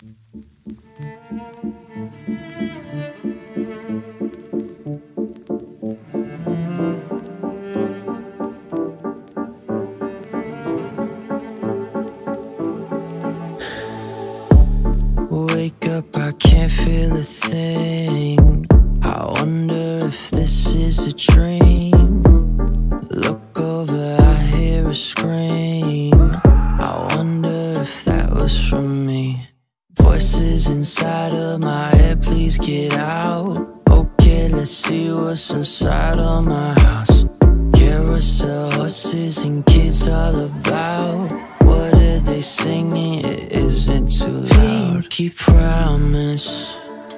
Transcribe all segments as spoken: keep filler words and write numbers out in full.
Wake up, I can't feel a thing. I wonder if this is a dream. Look over, I hear a scream. I wonder if that was from me. Voices inside of my head, please get out. Okay, let's see what's inside of my house. Carousel, horses and kids all about. What are they singing? It isn't too loud. Pinky promise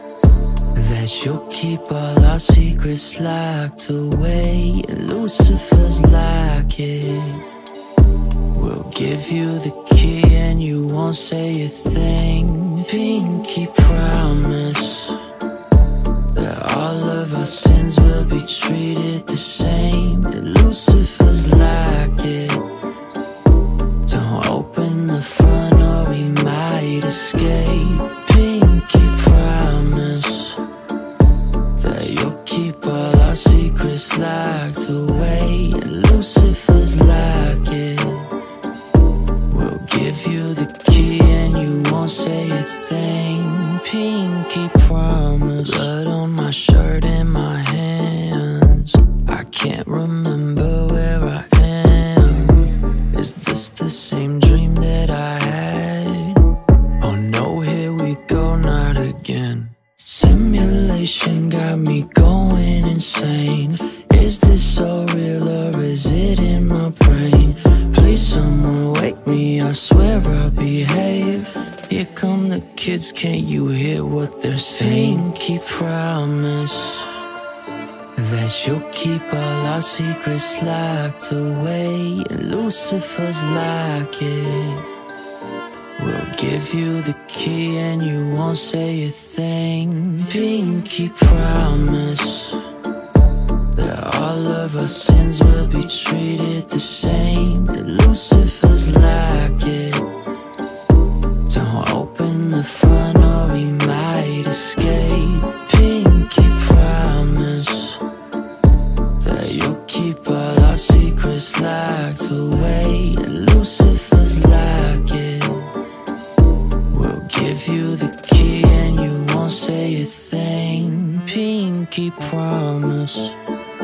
that you'll keep all our secrets locked away. And Lucifer's like it. We'll give you the key and you won't say a thing. Pinky promise that all of our sins will be treated the same. And Lucifer's like it. Don't open the front or we might escape. Pinky promise that you'll keep all our secrets locked away. And Lucifer's like it. We'll give you the key and you won't say a thing. Pinky promise. Blood on my shirt and my hands. I can't remember where I am. Is this the same dream that I had? Oh no, here we go, not again. Simulation got me going insane. Is this so real or is it in my brain? Please someone wake me, I swear I'll behave. Here come the kids, can't you hear what they're saying? Pinky promise that you'll keep all our secrets locked away. And Lucifer's like it. We'll give you the key and you won't say a thing. Pinky promise that all of our sins will be treated the same. And Lucifer's like it. Don't open the front or we might escape. Pinky promise that you'll keep all our secrets locked away. And Lucifer's like it. We'll give you the key and you won't say a thing. Pinky promise.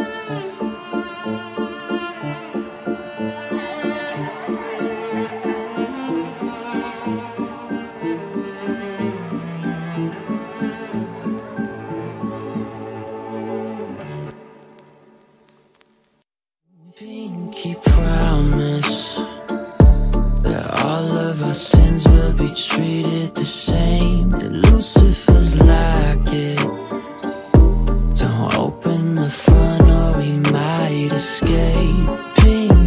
Pinky promise that all of our sins will be treated the same. And Lucifer's like it. Don't open the front or we might escape. Pinky